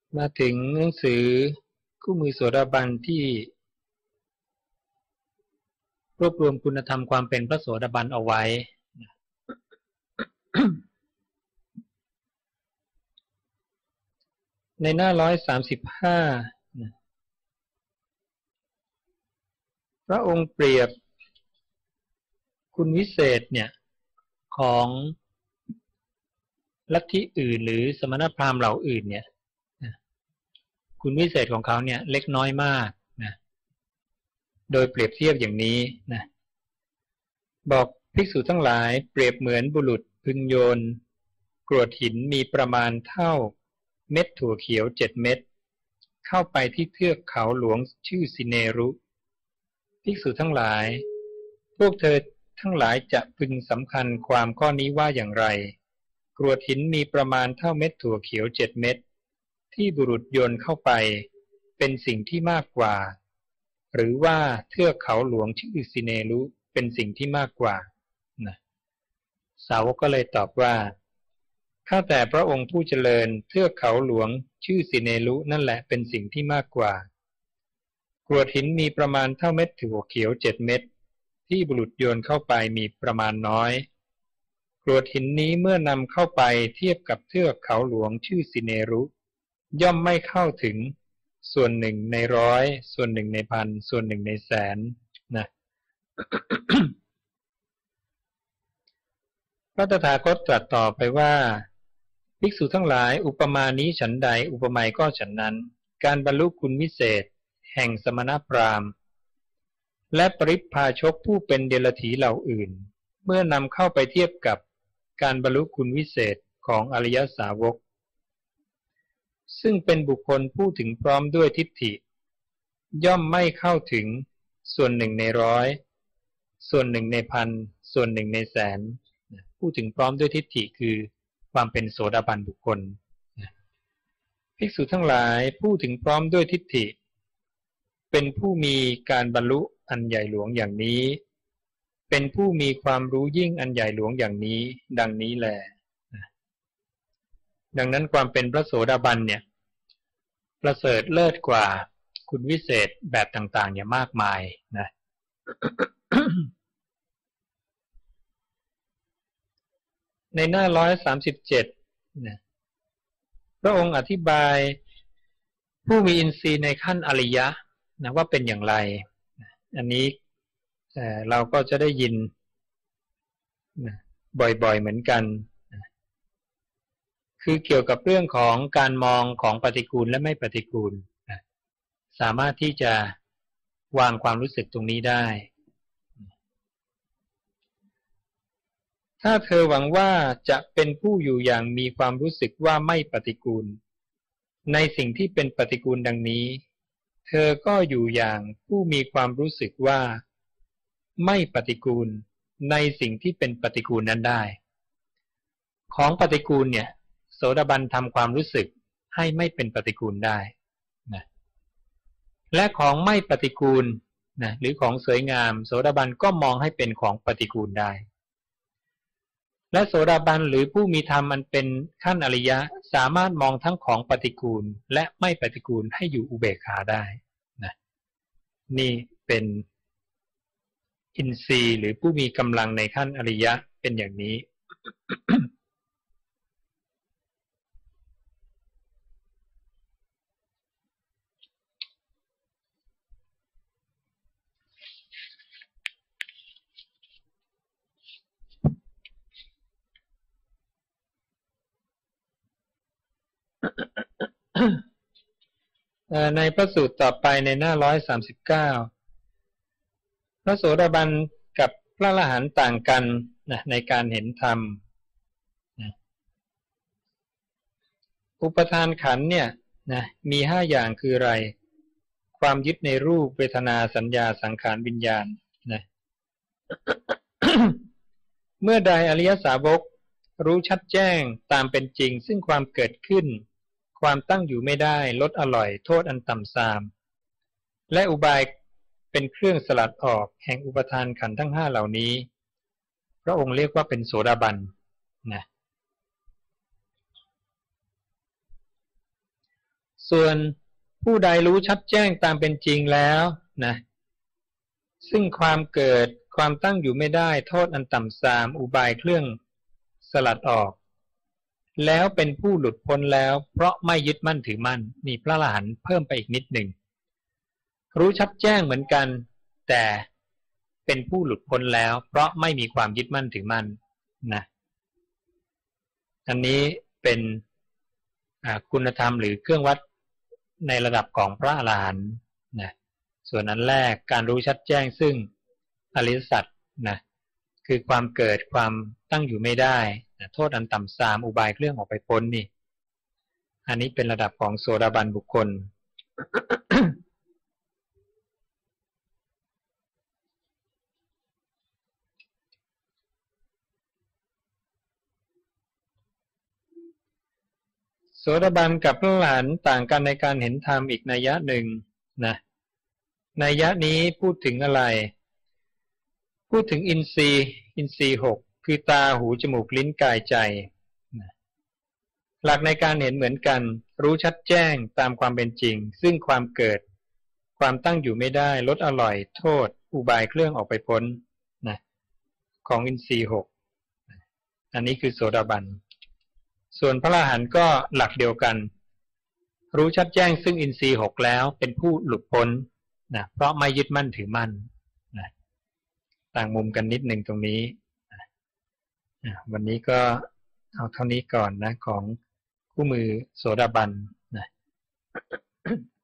มาถึงหนังสือคู่มือโสดาบันที่รวบรวมคุณธรรมความเป็นพระโสดาบันเอาไว้ ในหน้า135พระองค์เปรียบคุณวิเศษเนี่ยของลัทธิอื่นหรือสมณพราหมณ์เหล่าอื่นเนี่ยคุณวิเศษของเขาเนี่ยเล็กน้อยมากนะโดยเปรียบเทียบอย่างนี้นะบอกภิกษุทั้งหลายเปรียบเหมือนบุรุษพึงโยนกรวดหินมีประมาณเท่าเม็ดถั่วเขียว7 เม็ดเข้าไปที่เทือกเขาหลวงชื่อสิเนรุภิกษุทั้งหลายพวกเธอทั้งหลายจะพึงสำคัญความข้อนี้ว่าอย่างไรกรวดหินมีประมาณเท่าเม็ดถั่วเขียว7 เม็ดที่บุรุษโยนเข้าไปเป็นสิ่งที่มากกว่าหรือว่าเทือกเขาหลวงชื่อสิเนรุเป็นสิ่งที่มากกว่านะสาวกก็เลยตอบว่าข้าแต่พระองค์ผู้เจริญเทือกเขาหลวงชื่อสิเนรุนั่นแหละเป็นสิ่งที่มากกว่ากรวดหินมีประมาณเท่าเม็ดถั่วเขียว7 เม็ดที่บุรุษโยนเข้าไปมีประมาณน้อยกรวดหินนี้เมื่อนำเข้าไปเทียบกับเทือกเขาหลวงชื่อสิเนรุย่อมไม่เข้าถึงส่วนหนึ่งในร้อยส่วนหนึ่งในพันส่วนหนึ่งในแสนนะ พระตถาคตตรัสต่อไปว่าภิกษุทั้งหลายอุปมานี้ฉันใดอุปไมยก็ฉันนั้นการบรรลุคุณวิเศษแห่งสมณพราหมณ์และปริพพาชกผู้เป็นเดรัจฉีเหล่าอื่นเมื่อนำเข้าไปเทียบกับการบรรลุคุณวิเศษของอริยสาวกซึ่งเป็นบุคคลผู้ถึงพร้อมด้วยทิฏฐิย่อมไม่เข้าถึงส่วนหนึ่งในร้อยส่วนหนึ่งในพันส่วนหนึ่งในแสนผู้ถึงพร้อมด้วยทิฏฐิคือความเป็นโสดาบันบุคคลภิกษุทั้งหลายผู้ถึงพร้อมด้วยทิฏฐิเป็นผู้มีการบรรลุอันใหญ่หลวงอย่างนี้เป็นผู้มีความรู้ยิ่งอันใหญ่หลวงอย่างนี้ดังนี้แลดังนั้นความเป็นพระโสดาบันเนี่ยประเสริฐเลิศกว่าคุณวิเศษแบบต่างๆอย่างมากมายนะ ในหน้า137นะพระองค์อธิบายผู้มีอินทรีย์ในขั้นอริยะนะว่าเป็นอย่างไรอันนี้เราก็จะได้ยินนะบ่อยๆเหมือนกันนะคือเกี่ยวกับเรื่องของการมองของปฏิกูลและไม่ปฏิกูลนะสามารถที่จะวางความรู้สึกตรงนี้ได้ถ้าเธอหวังว่าจะเป็นผู้อยู่อย่างมีความรู้สึกว่าไม่ปฏิกูลในสิ่งที่เป็นปฏิกูลดังนี้เธอก็อยู่อย่างผู้มีความรู้สึกว่าไม่ปฏิกูลในสิ่งที่เป็นปฏิกูลนั้นได้ของปฏิกูลเนี่ยโสดาบันทำความรู้สึกให้ไม่เป็นปฏิกูลได้นะและของไม่ปฏิกูลนะหรือของสวยงามโสดาบันก็มองให้เป็นของปฏิกูลได้และโสดาบันหรือผู้มีธรรมอันเป็นขั้นอริยะสามารถมองทั้งของปฏิกูลและไม่ปฏิกูลให้อยู่อุเบกขาได้นะนี่เป็นอินทรีย์หรือผู้มีกำลังในขั้นอริยะเป็นอย่างนี้ ในพระสูตรต่อไปในหน้า139พระโสดาบันกับพระอรหันต์ต่างกันนะในการเห็นธรรมนะอุปทานขันธ์เนี่ยนะมี5อย่างคืออะไรความยึดในรูปเวทนาสัญญาสังขารวิญญาณนะ เมื่อใดอริยสาวกรู้ชัดแจ้งตามเป็นจริงซึ่งความเกิดขึ้นความตั้งอยู่ไม่ได้ลดอร่อยโทษอันต่ำทรามและอุบายเป็นเครื่องสลัดออกแห่งอุปทานขันธ์ทั้ง5เหล่านี้พระองค์เรียกว่าเป็นโสดาบันนะโสส่วนผู้ใดรู้ชัดแจ้งตามเป็นจริงแล้วนะซึ่งความเกิดความตั้งอยู่ไม่ได้โทษอันต่ำทรามอุบายเครื่องสลัดออกแล้วเป็นผู้หลุดพ้นแล้วเพราะไม่ยึดมั่นถือมั่นนี่พระอรหันต์เพิ่มไปอีกนิดหนึ่งรู้ชัดแจ้งเหมือนกันแต่เป็นผู้หลุดพ้นแล้วเพราะไม่มีความยึดมั่นถือมั่นนะอันนี้เป็นคุณธรรมหรือเครื่องวัดในระดับของพระอรหันต์นะส่วนอันแรกการรู้ชัดแจ้งซึ่งอริยสัจนะคือความเกิดความตั้งอยู่ไม่ได้นะโทษอันต่ำทรามอุบายเครื่องออกไปพ้นนี่อันนี้เป็นระดับของโสดาบันบุคคล โสดาบันกับพระอรหันต์ต่างกันในการเห็นธรรมอีกนัยยะหนึ่งนะนัยยะนี้พูดถึงอะไรพูดถึงอินทรีย์หกคือตาหูจมูกลิ้นกายใจนะหลักในการเห็นเหมือนกันรู้ชัดแจ้งตามความเป็นจริงซึ่งความเกิดความตั้งอยู่ไม่ได้ลดอร่อยโทษอุบายเครื่องออกไปพ้นนะของอินทรีย์หกอันนี้คือโสดาบันส่วนพระอรหันต์ก็หลักเดียวกันรู้ชัดแจ้งซึ่งอินทรีย์หกแล้วเป็นผู้หลุดพ้นนะเพราะไม่ยึดมั่นถือมั่นนะต่างมุมกันนิดหนึ่งตรงนี้วันนี้ก็เอาเท่านี้ก่อนนะของคู่มือโสดาบันนะ